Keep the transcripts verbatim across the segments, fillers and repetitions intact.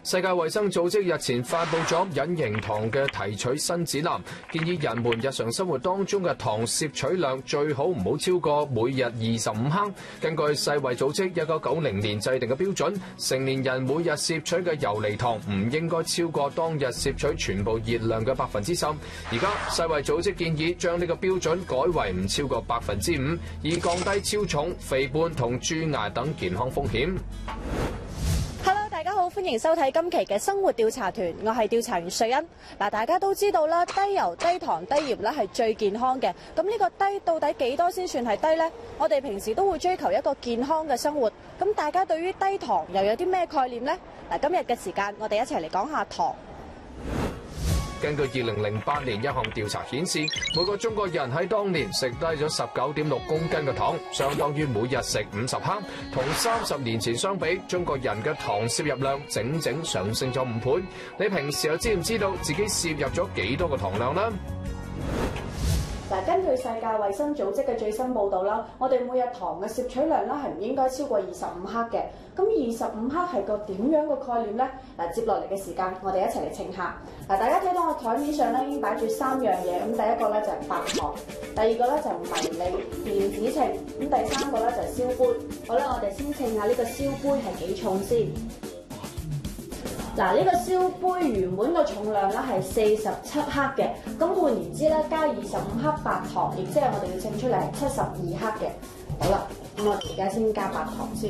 世界衛生組織日前發布咗隱形糖嘅提取新指南，建議人們日常生活當中嘅糖攝取量最好唔好超過每日二十五克。根據世衛組織一九九零年制定嘅標準，成年人每日攝取嘅游離糖唔應該超過當日攝取全部熱量嘅百分之十。而家世衛組織建議將呢個標準改為唔超過百分之五，以降低超重、肥胖同蛀牙等健康風險。 大家好，歡迎收睇今期嘅生活調查團，我係調查員瑞恩。嗱，大家都知道啦，低油、低糖、低鹽咧係最健康嘅。咁呢個低到底幾多先算係低呢？我哋平時都會追求一個健康嘅生活。咁大家對於低糖又有啲咩概念呢？嗱，今日嘅時間，我哋一齊嚟講下糖。 根據二零零八年一項調查顯示，每個中國人喺當年食低咗十九點六公斤嘅糖，相當於每日食五十克。同三十年前相比，中國人嘅糖攝入量整整上升咗五倍。你平時又知唔知道自己攝入咗幾多個糖量呢？ 嗱，根據世界衛生組織嘅最新報導啦，我哋每日糖嘅攝取量咧係唔應該超過二十五克嘅。咁二十五克係個點樣嘅概念呢？嗱，接落嚟嘅時間，我哋一齊嚟稱下。嗱，大家睇到我台面上咧已經擺住三樣嘢，咁第一個咧就係白糖，第二個咧就係迷你電子秤，咁第三個咧就係燒杯。好啦，我哋先稱下呢個燒杯係幾重先。嗱，呢個燒杯原本個重量咧係四十七克嘅，咁換言之咧加二十五克白糖，亦即係我哋要稱出嚟係七十二克嘅。好啦，咁我而家先加白糖先，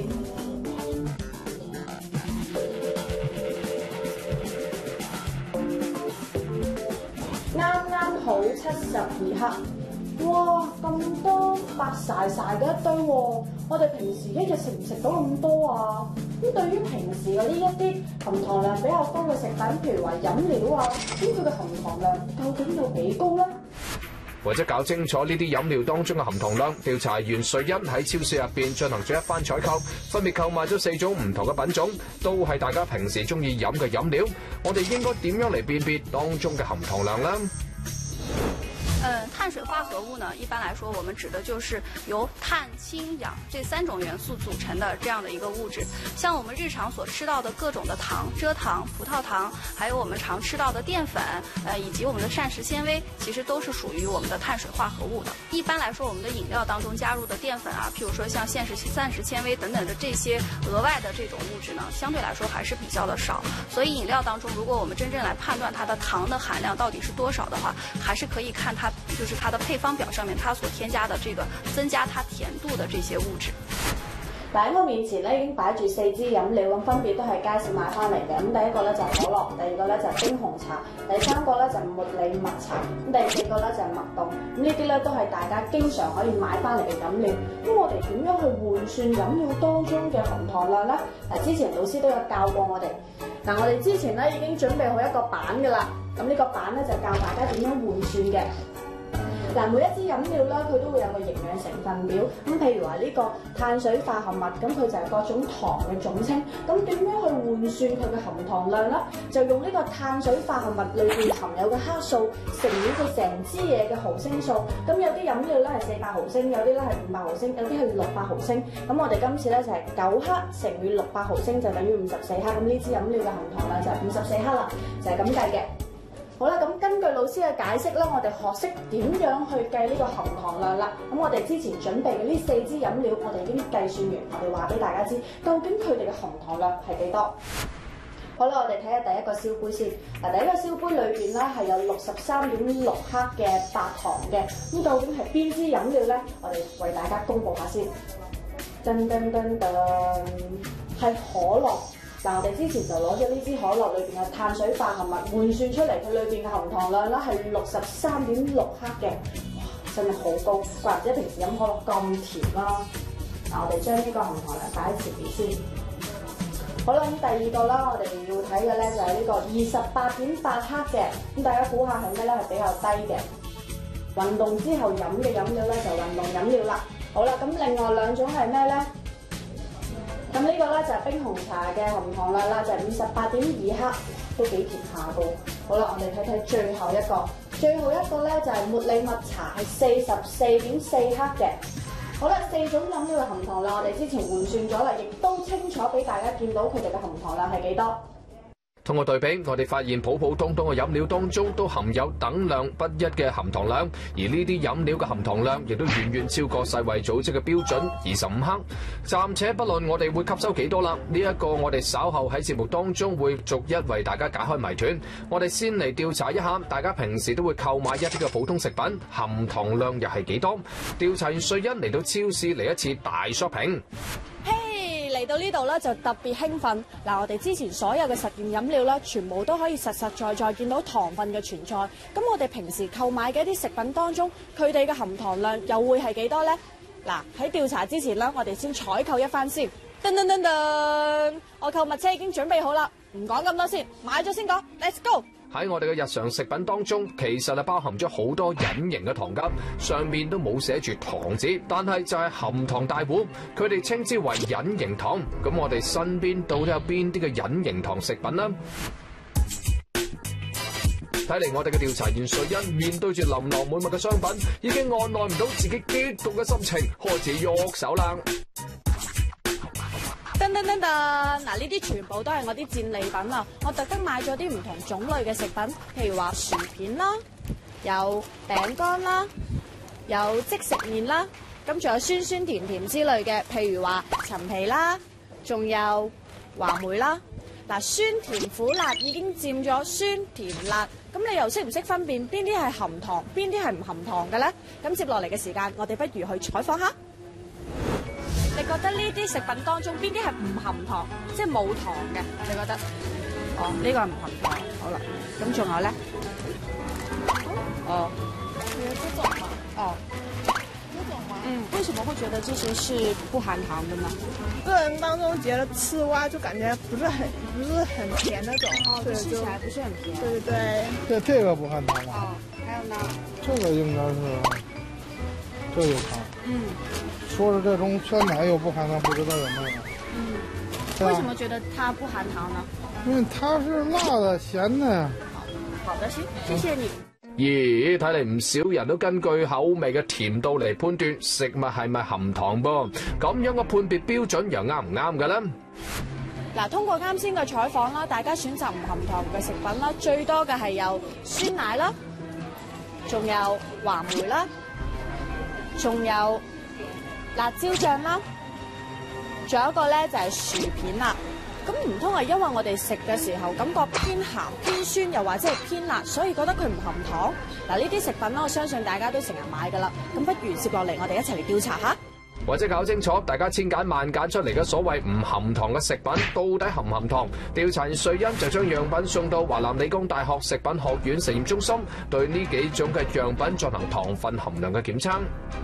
啱啱好七十二克。哇，咁多白曬曬嘅一堆喎！我哋平時一日食唔食到咁多啊？咁對於平時嗰啲一啲含糖量比較高嘅食品，譬如話飲料啊，咁佢嘅含糖量究竟有幾高呢？ 為咗搞清楚呢啲飲料當中嘅含糖量，調查員瑞恩喺超市入邊進行咗一番採購，分別購買咗四種唔同嘅品種，都係大家平時中意飲嘅飲料。我哋應該點樣嚟辨別當中嘅含糖量呢？ 嗯，碳水化合物呢，一般來說，我們指的就是由碳、氫、氧這三種元素組成的這樣的一個物質。像我們日常所吃到的各種的糖、蔗糖、葡萄糖，還有我們常吃到的澱粉，呃，以及我們的膳食纖維，其實都是屬於我們的碳水化合物的。一般來說，我們的飲料當中加入的澱粉啊，譬如說像膳食膳食纖維等等的這些額外的這種物質呢，相對來說還是比較的少。所以飲料當中，如果我們真正來判斷它的糖的含量到底是多少的話，還是可以看它。就是它的配方表上面，它所添加的這個增加它甜度的這些物質。 嗱，喺我面前咧已經擺住四支飲料，咁分別都係街市買翻嚟嘅。咁第一個咧就係可樂，第二個咧就係冰紅茶，第三個咧就係茉莉蜜茶，咁第四個咧就係麥凍。咁呢啲咧都係大家經常可以買翻嚟嘅飲料。咁我哋點樣去換算飲料當中嘅含糖量咧？嗱，之前老師都有教過我哋。嗱，我哋之前咧已經準備好一個板㗎啦。咁呢個板咧就教大家點樣換算嘅。嗱，每一支飲料咧，佢都會有個營養成分表。咁譬如話呢個碳水化合物，咁佢就係各種糖嘅總稱。咁點樣去換算佢嘅含糖量咧？就用呢個碳水化合物裏邊含有嘅克數乘以佢成支嘢嘅毫升數。咁有啲飲料咧係四百毫升，有啲咧係五百毫升，有啲係六百毫升。咁我哋今次咧就係九克乘以六百毫升就等於五十四克。咁呢支飲料嘅含糖量就係五十四克啦，就係咁計嘅。好啦，咁根據老師嘅解釋咧，我哋學識點樣去計呢個含糖量啦。咁我哋之前準備嘅呢四支飲料，我哋已經計算完，我哋話俾大家知，究竟佢哋嘅含糖量係幾多？好啦，我哋睇下第一個燒杯先。嗱，第一個燒杯裏邊咧係有六十三點六克嘅白糖嘅。咁究竟係邊支飲料咧？我哋為大家公佈下先。噔噔噔噔，係可樂。嗱，我哋之前就攞咗呢支可樂裏邊嘅碳水化合物換算出嚟，佢裏邊嘅含糖量咧係六十三點六克嘅，哇，真係好高，怪唔之平時飲可樂咁甜啦。嗱，我哋將呢個含糖量擺喺前面先。好啦，咁第二個啦，我哋要睇嘅咧就係呢個二十八點八克嘅，咁大家估下係咩咧？係比較低嘅。運動之後飲嘅飲料咧就運動飲料啦。好啦，咁另外兩種係咩咧？咁呢個咧就係冰紅茶嘅含糖量啦，就係五十八點二克，都幾甜下噶。好啦，我哋睇睇最後一個，最後一個咧就係茉莉蜜茶，係四十四點四克嘅。好啦，四種飲料嘅含糖量我哋之前換算咗啦，亦都清楚俾大家見到佢哋嘅含糖量係幾多。 通過對比，我哋發現普普通通嘅飲料當中都含有等量不一嘅含糖量，而呢啲飲料嘅含糖量亦都遠遠超過世衛組織嘅標準二十五克。暫且不論我哋會吸收幾多啦，呢一個我哋稍後喺節目當中會逐一為大家解開謎團。我哋先嚟調查一下，大家平時都會購買一啲嘅普通食品，含糖量又係幾多？調查員瑞恩嚟到超市嚟一次大 shopping。 嚟到呢度咧就特別興奮嗱！我哋之前所有嘅實驗飲料咧，全部都可以實實在在見到糖分嘅存在。咁我哋平時購買嘅一啲食品當中，佢哋嘅含糖量又會係幾多呢？嗱，喺調查之前咧，我哋先採購一番先。噔噔噔噔，我購物車已經準備好啦，唔講咁多先，買咗先講。Let's go！ 喺我哋嘅日常食品當中，其實係包含咗好多隱形嘅糖㗎，上面都冇寫住糖字，但係就係含糖大戶，佢哋稱之為隱形糖。咁我哋身邊到底有邊啲嘅隱形糖食品呢？睇嚟我哋嘅調查員瑞恩面對住琳琅滿目嘅商品，已經按耐唔到自己激動嘅心情，開始喐手啦。 噔噔噔噔，嗱呢啲全部都係我啲戰利品啊！我特登買咗啲唔同種類嘅食品，譬如話薯片啦，有餅乾啦，有即食麵啦，咁仲有酸酸甜甜之類嘅，譬如話陳皮啦，仲有話梅啦。嗱，酸甜苦辣已經佔咗酸甜辣，咁你又識唔識分辨邊啲係含糖，邊啲係唔含糖嘅咧？咁接落嚟嘅時間，我哋不如去採訪下。你覺得呢啲食品當中邊啲係唔含糖，即係冇糖嘅？你覺得？哦，呢個係唔含糖。好啦，咁仲有咧？哦，有這種嗎？哦，這種嗎？嗯，為什麼會覺得這些是不含糖的呢？ 個人當中覺得吃哇就感覺不是很不是很甜那種， 哦，吃起來不是很甜。 對對對。 這這個不含糖吧？ 哦，還有呢？ 這個應該是，這有糖。 嗯。 說是這種酸奶又不含糖，不知道有沒有。 嗯，為什麼覺得它不含糖呢？ 因為它是辣的、鹹的。 好的，行，謝謝你。 咦，睇嚟唔少人都根據口味嘅甜度嚟判斷食物係咪含糖噃，咁樣嘅判別標準又啱唔啱嘅咧？ 嗱，通過啱先嘅採訪啦，大家選擇唔含糖嘅食品啦，最多嘅係有酸奶啦，仲有話梅啦，仲有辣椒醬啦，仲有一個咧就係薯片啦。咁唔通係因為我哋食嘅時候感覺偏鹹、偏酸，又或者係偏辣，所以覺得佢唔含糖？嗱，呢啲食品啦，我相信大家都成日買噶啦。咁不如接落嚟，我哋一齊嚟調查下， 或者搞清楚大家千揀萬揀出嚟嘅所謂唔含糖嘅食品，到底含唔含糖？調查員瑞恩就將樣品送到華南理工大學食品學院實驗中心，對呢幾種嘅樣品進行糖分含量嘅檢測。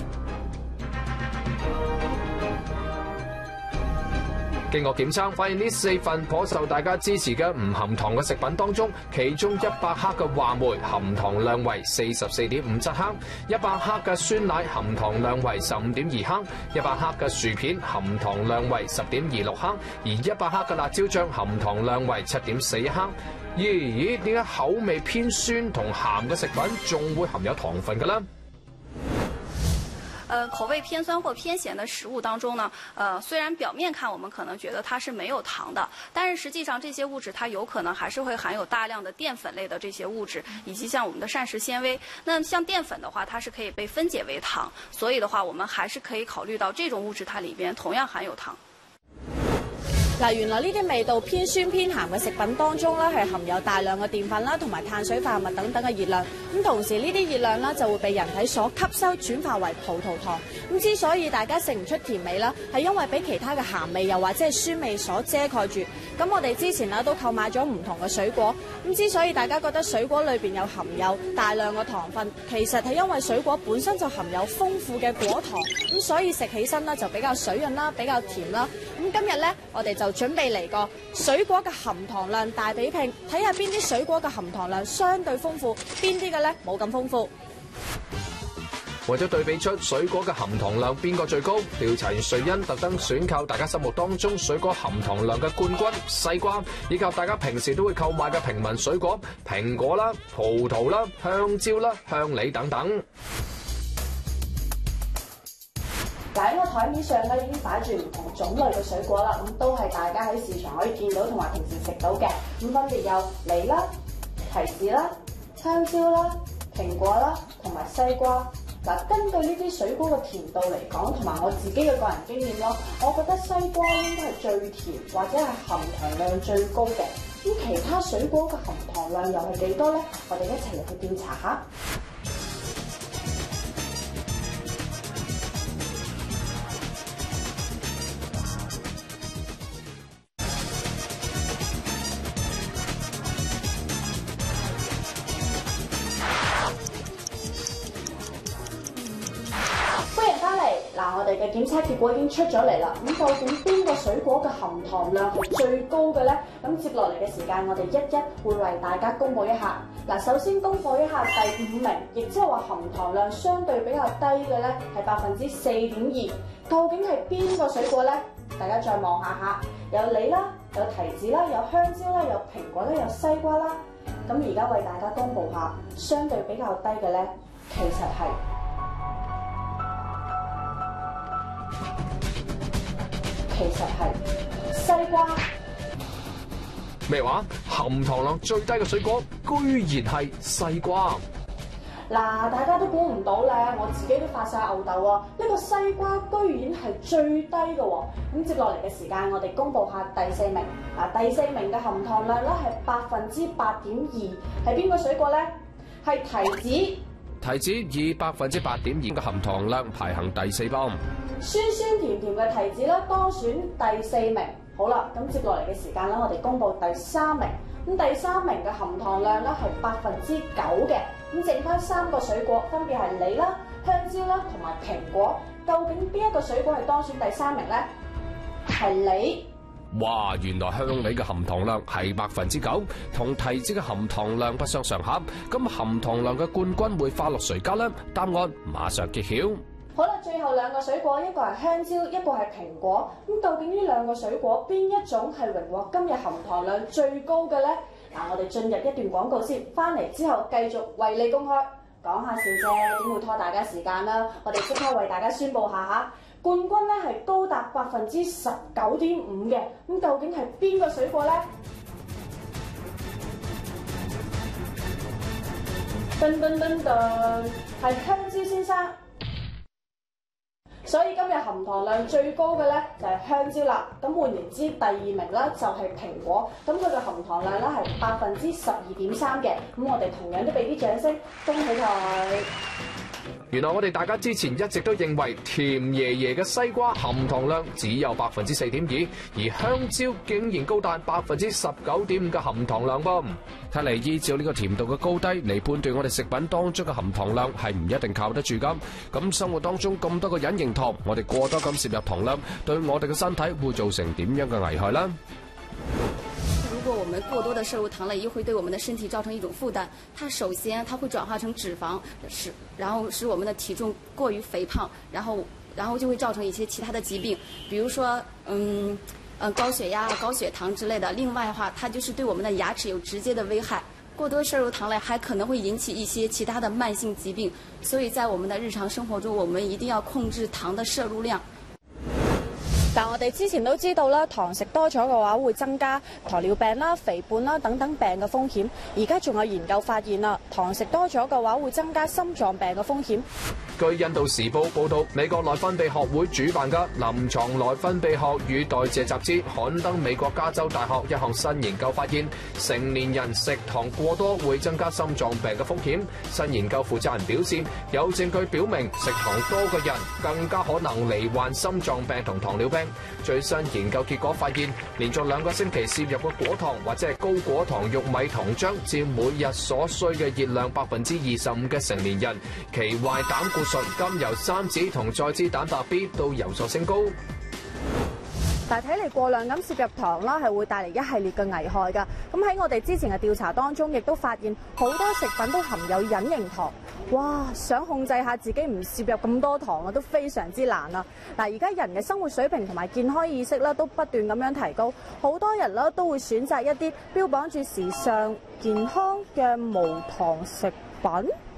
經過檢測，發現呢四份頗受大家支持嘅唔含糖嘅食品當中，其中一百克嘅話梅含糖量為四十四點五七克，一百克嘅酸奶含糖量為十五點二克，一百克嘅薯片含糖量為十點二六克，而一百克嘅辣椒醬含糖量為七點四一克。咦咦，點解口味偏酸同鹹嘅食品仲會含有糖分嘅呢？ 呃，口味偏酸或偏鹹的食物當中呢，呃，雖然表面看我們可能覺得它是沒有糖的，但是實際上這些物質它有可能還是會含有大量的澱粉類的這些物質，以及像我們的膳食纖維。那像澱粉的話，它是可以被分解為糖，所以的話，我們還是可以考慮到這種物質它裏邊同樣含有糖。 嗱，原來呢啲味道偏酸偏鹹嘅食品當中咧，係含有大量嘅澱粉啦，同埋碳水化合物等等嘅熱量。咁同時呢啲熱量咧就會被人體所吸收轉化為葡萄糖。咁之所以大家食唔出甜味啦，係因為俾其他嘅鹹味又或者係酸味所遮蓋住。咁我哋之前咧都購買咗唔同嘅水果。咁之所以大家覺得水果裏邊有含有大量嘅糖分，其實係因為水果本身就含有豐富嘅果糖，咁所以食起身咧就比較水潤啦，比較甜啦。咁今日咧我哋就準備嚟個水果嘅含糖量大比拼，睇下邊啲水果嘅含糖量相對豐富，邊啲嘅咧冇咁豐富。 為咗對比出水果嘅含糖量邊個最高，調查員瑞恩特登選購大家心目當中水果含糖量嘅冠軍西瓜，以及大家平時都會購買嘅平民水果蘋果啦、葡萄啦、香蕉啦、香梨等等。 嗱，喺個台面上咧已經擺住唔同種類嘅水果啦，咁都係大家喺市場可以見到同埋平時食到嘅，咁分別有梨啦、提子啦、香蕉啦、蘋果啦同埋西瓜。嗱，根據呢啲水果嘅甜度嚟講，同埋我自己嘅個人經驗咯，我覺得西瓜應該係最甜或者係含糖量最高嘅。咁其他水果嘅含糖量又係幾多呢？我哋一齊入去調查下。我哋嘅檢測結果已經出咗嚟啦，咁究竟邊個水果嘅含糖量係最高嘅呢？咁接落嚟嘅時間，我哋一一會為大家公佈一下。嗱，首先公佈一下第五名，亦即係話含糖量相對比較低嘅呢，係百分之四點二。究竟係邊個水果呢？大家再望下下，有梨啦，有提子啦，有香蕉啦，有蘋果啦，有西瓜啦。咁而家為大家公佈下，相對比較低嘅呢，其實係。其實係西瓜。 咩話？含糖量最低嘅水果，居然係西瓜。 嗱，大家都估唔到咧，我自己都發晒吽哣啊！呢個西瓜居然係最低嘅喎。咁接落嚟嘅時間，我哋公佈下第四名。嗱，第四名嘅含糖量咧係百分之八點二，係邊個水果咧？係提子。 提子以百分之八點二嘅含糖量排行第四棒。 酸酸甜甜嘅提子咧當選第四名。好啦，咁接落嚟嘅時間咧，我哋公佈第三名。咁第三名嘅含糖量咧係百分之九嘅。咁剩翻三個水果，分別係梨啦、香蕉啦同埋蘋果。究竟邊一個水果係當選第三名咧？係梨。 哇！原來香梨嘅含糖量係百分之九，同提子嘅含糖量不相上下。咁含糖量嘅冠軍會花落誰家呢？答案馬上揭曉。 好啦，最後兩個水果，一個係香蕉，一個係蘋果。咁究竟呢兩個水果邊一種係榮獲今日含糖量最高嘅呢？嗱，我哋進入一段廣告先，翻嚟之後繼續為你公開。講下笑啫，點會拖大家時間啦？我哋即刻為大家宣佈下嚇。冠軍咧係高達百分之十九點五嘅，咁究竟係邊個水果呢？噔噔噔噔，係香蕉先生。所以今日含糖量最高嘅咧就係香蕉啦。咁換言之，第二名咧就係蘋果。咁佢嘅含糖量咧係百分之十二點三嘅。咁我哋同樣都俾啲掌聲，恭喜佢！ 原來我哋大家之前一直都認為甜爺爺嘅西瓜含糖量只有百分之四點二，而香蕉竟然高達百分之十九點五嘅含糖量噃。睇嚟依照呢個甜度嘅高低嚟判斷我哋食品當中嘅含糖量係唔一定靠得住㗎。咁生活當中咁多個隱形糖，我哋過多咁攝入糖量，對我哋嘅身體會造成點樣嘅危害呢？ 如果我們過多的攝入糖類，又會對我們的身體造成一種負擔。它首先它會轉化成脂肪，使然後使我們的體重過於肥胖，然後然後就會造成一些其他的疾病，比如說嗯呃高血壓、高血糖之類的。另外的話，它就是對我們的牙齒有直接的危害。過多攝入糖類還可能會引起一些其他的慢性疾病，所以在我們的日常生活中，我們一定要控制糖的攝入量。 但我哋之前都知道啦，糖食多咗嘅話會增加糖尿病啦、肥胖啦等等病嘅風險。而家仲有研究發現啦，糖食多咗嘅話會增加心臟病嘅風險。 據印度時報報道，美國內分泌學會主辦嘅臨床內分泌學與代謝雜誌刊登美國加州大學一項新研究發現，成年人食糖過多會增加心臟病嘅風險。新研究負責人表示，有證據表明食糖多嘅人更加可能罹患心臟病同糖尿病。最新研究結果發現，連續兩個星期攝入嘅果糖或者係高果糖玉米糖漿佔每日所需嘅熱量百分之二十五嘅成年人，其壞膽固醇、甘油三酯同載脂蛋白 B 都有所升高。 但係睇嚟過量咁攝入糖啦，係會帶嚟一系列嘅危害㗎。咁喺我哋之前嘅調查當中，亦都發現好多食品都含有隱形糖。哇！想控制下自己唔攝入咁多糖啊，都非常之難啊！嗱，而家人嘅生活水平同埋健康意識咧，都不斷咁樣提高，好多人咧都會選擇一啲標榜住時尚、健康嘅無糖食品。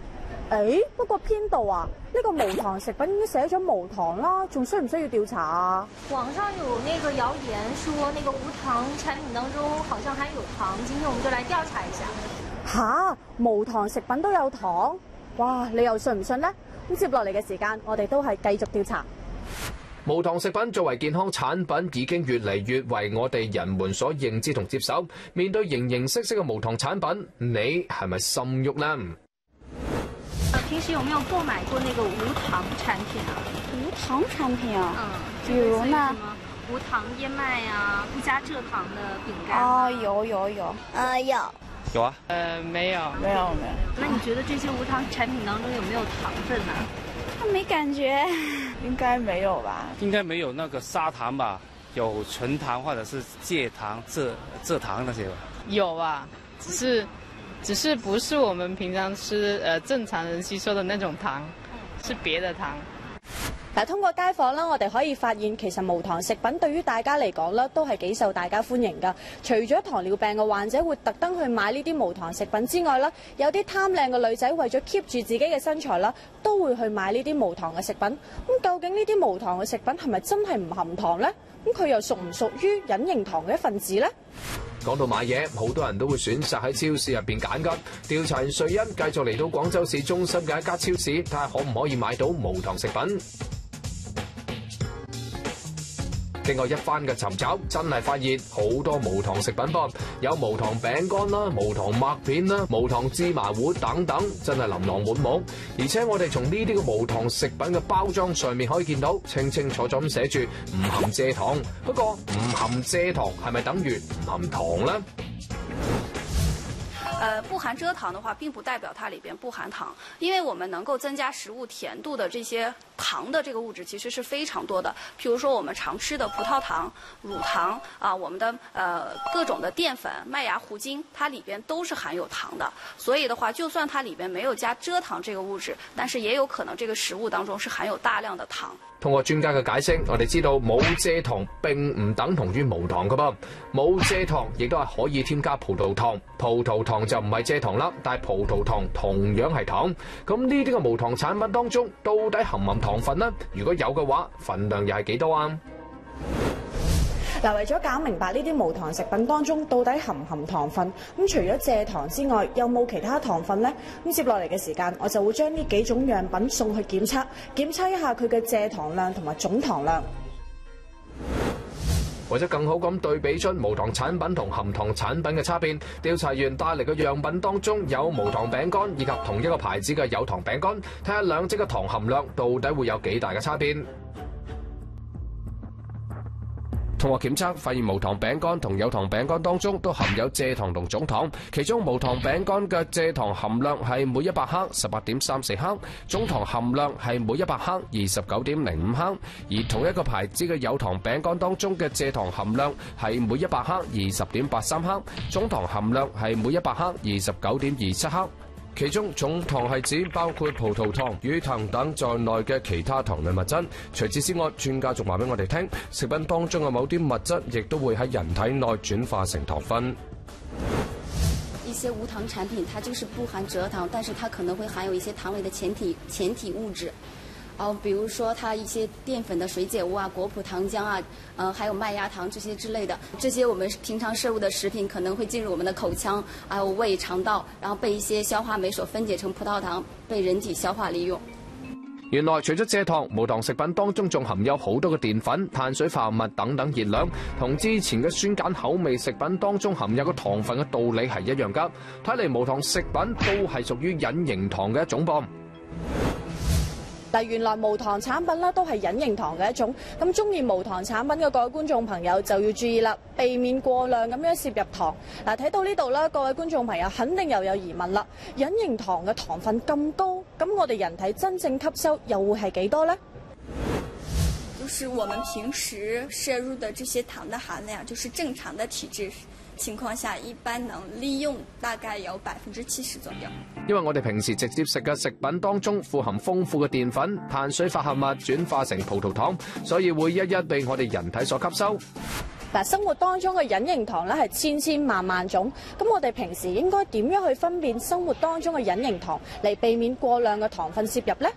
誒，不過編導啊，呢個無糖食品已經寫咗無糖啦，仲需唔需要調查啊？ 網上有那個謠言說，那個無糖產品當中好像含有糖，今天我們就來調查一下。 吓，無糖食品都有糖？哇，你又信唔信呢？咁接落嚟嘅時間，我哋都係繼續調查。 無糖食品作為健康產品，已經越嚟越為我哋人們所認知同接受。面對形形色色嘅無糖產品，你係咪心喐呢？ 平時有沒有購買過那個無糖產品啊？ 無糖產品啊？ 嗯， 比如呢？ 無糖燕麥啊，不加蔗糖的餅乾。 哦，有有有， 呃有。 有啊。 呃沒有沒有沒有。 那你覺得這些無糖產品當中有沒有糖分呢？ 沒感覺。 應該沒有吧？ 應該沒有那個砂糖吧？有純糖或者是蔗糖、蔗蔗糖那些吧？ 有啊，只是只是不是我們平常吃呃正常人吸收的那種糖，是別的糖。 嗱，通過街訪啦，我哋可以發現其實無糖食品對於大家嚟講咧，都係幾受大家歡迎㗎。除咗糖尿病嘅患者會特登去買呢啲無糖食品之外啦，有啲貪靚嘅女仔為咗 keep 住自己嘅身材啦，都會去買呢啲無糖嘅食品。咁究竟呢啲無糖嘅食品係咪真係唔含糖呢？咁佢又屬唔屬於隱形糖嘅一份子呢？ 講到買嘢，好多人都會選擇喺超市入邊揀㗎。調查員瑞恩繼續嚟到廣州市中心嘅一家超市，睇下可唔可以買到無糖食品。經過一番嘅尋找，真係發現好多無糖食品噃，有無糖餅乾啦、無糖麥片啦、無糖芝麻糊等等，真係琳琅滿目。而且我哋從呢啲嘅無糖食品嘅包裝上面可以見到，清清楚楚咁寫住唔含蔗糖。不過唔含蔗糖係咪等於唔含糖呢？ 呃，不含蔗糖的話，並不代表它裏邊不含糖，因為我們能夠增加食物甜度的這些糖的這個物質其實是非常多的。譬如說我們常吃的葡萄糖、乳糖啊，我們的呃各種的澱粉、麥芽糊精，它裏邊都是含有糖的。所以的話，就算它裏邊沒有加蔗糖這個物質，但是也有可能這個食物當中是含有大量的糖。 通過專家嘅解釋，我哋知道冇蔗糖並唔等同於無糖㗎噃，冇蔗糖亦都係可以添加葡萄糖，葡萄糖就唔係蔗糖啦，但係葡萄糖同樣係糖。咁呢啲嘅無糖產品當中，到底含唔含糖分呢？如果有嘅話，份量又係幾多啊？ 嗱，為咗搞明白呢啲無糖食品當中到底含唔含糖分，咁除咗蔗糖之外，有冇其他糖分呢？咁接落嚟嘅時間，我就會將呢幾種樣品送去檢測，檢測一下佢嘅蔗糖量同埋總糖量。 為咗更好咁對比出無糖產品同含糖產品嘅差別，調查員帶嚟嘅樣品當中有無糖餅乾以及同一個牌子嘅有糖餅乾，睇下兩者嘅糖含量到底會有幾大嘅差別。通過檢測，發現無糖餅乾同有糖餅乾當中都含有蔗糖同總糖，其中無糖餅乾嘅蔗糖含量係每一百克十八點三四克，總糖含量係每一百克二十九點零五克，而同一個牌子嘅有糖餅乾當中嘅蔗糖含量係每一百克二十點八三克，總糖含量係每一百克二十九點二七克。其中總糖係指包括葡萄糖、乳糖等在內嘅其他糖類物質。除此之外，專家仲話俾我哋聽，食品當中嘅某啲物質亦都會喺人體內轉化成糖分。 一些無糖產品，它就是不含蔗糖，但是它可能會含有一些糖類的前體前體物質。哦，比如說它一些澱粉的水解物啊、果葡糖漿啊，呃，還有麥芽糖這些之類的，這些我們平常攝入的食品可能會進入我們的口腔，還有胃、腸道，然後被一些消化酶所分解成葡萄糖，被人體消化利用。 原來除咗蔗糖，無糖食品當中仲含有好多嘅澱粉、碳水化合物等等熱量，同之前嘅酸鹼口味食品當中含有嘅糖分嘅道理係一樣㗎。睇嚟無糖食品都係屬於隱形糖嘅一種噃。 嗱，原來無糖產品咧都係隱形糖嘅一種，咁中意無糖產品嘅各位觀眾朋友就要注意啦，避免過量咁樣攝入糖。嗱，睇到呢度啦，各位觀眾朋友肯定又有疑問啦，隱形糖嘅糖分咁高，咁我哋人體真正吸收又會係幾多呢？ 就是我們平時攝入的這些糖的含量，就是正常的體質情況下，一般能利用大概有百分之七十左右。 因為我哋平時直接食嘅食品當中富含豐富嘅澱粉、碳水化合物轉化成葡萄糖，所以會一一被我哋人體所吸收。 嗱，生活當中嘅隱形糖咧係千千萬萬種，咁我哋平時應該點樣去分辨生活當中嘅隱形糖，嚟避免過量嘅糖分攝入呢？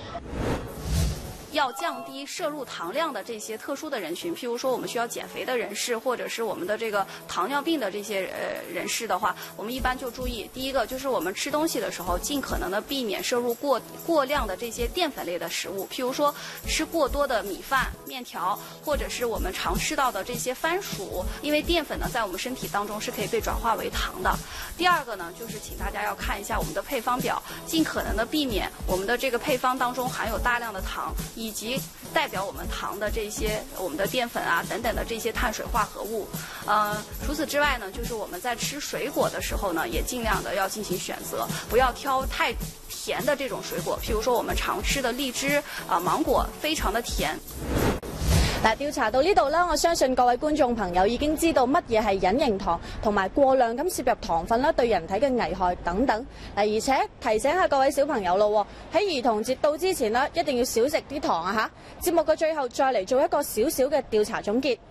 要降低摄入糖量的这些特殊的人群，譬如说我们需要减肥的人士，或者是我们的这个糖尿病的这些呃人士的话，我们一般就注意，第一个就是我们吃东西的时候，尽可能的避免摄入过过量的这些淀粉类的食物，譬如说吃过多的米饭、面条，或者是我们常吃到的这些番薯，因为淀粉呢在我们身体当中是可以被转化为糖的。第二个呢，就是请大家要看一下我们的配方表，尽可能的避免我们的这个配方当中含有大量的糖，以及代表我们糖的这些我们的淀粉啊等等的这些碳水化合物。呃，除此之外呢，就是我们在吃水果的时候呢，也尽量的要进行选择，不要挑太甜的这种水果，譬如说我们常吃的荔枝啊、呃、芒果，非常的甜。 嗱，調查到呢度啦，我相信各位觀眾朋友已經知道乜嘢係隱形糖，同埋過量咁攝入糖分啦，對人體嘅危害等等。嗱，而且提醒下各位小朋友咯，喺兒童節到之前啦，一定要少食啲糖啊嚇！節目嘅最後再嚟做一個少少嘅調查總結。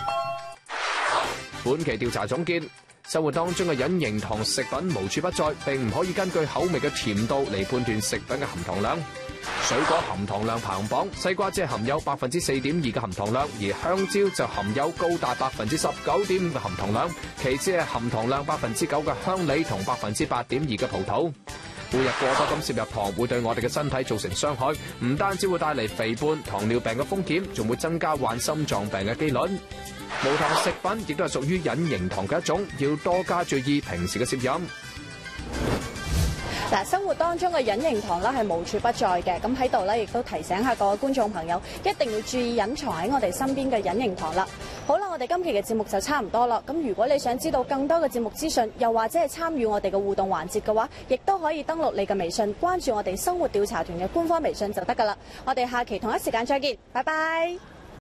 本期調查總結：生活當中嘅隱形糖食品無處不在，並唔可以根據口味嘅甜度嚟判斷食品嘅含糖量。水果含糖量排行榜，西瓜只係含有百分之四點二嘅含糖量，而香蕉就含有高達百分之十九點五嘅含糖量。其次係含糖量百分之九嘅香梨同百分之八點二嘅葡萄。每日過多咁攝入糖會對我哋嘅身體造成傷害，唔單止會帶嚟肥胖、糖尿病嘅風險，仲會增加患心臟病嘅機率。無糖食品亦都係屬於隱形糖嘅一種，要多加注意平時嘅攝飲。 嗱，生活當中嘅隱形糖咧係無處不在嘅，咁喺度咧亦都提醒下各位觀眾朋友，一定要注意隱藏喺我哋身邊嘅隱形糖啦。好啦，我哋今期嘅節目就差唔多啦。咁如果你想知道更多嘅節目資訊，又或者係參與我哋嘅互動環節嘅話，亦都可以登錄你嘅微信，關注我哋生活調查團嘅官方微信就得㗎啦。我哋下期同一時間再見，拜拜。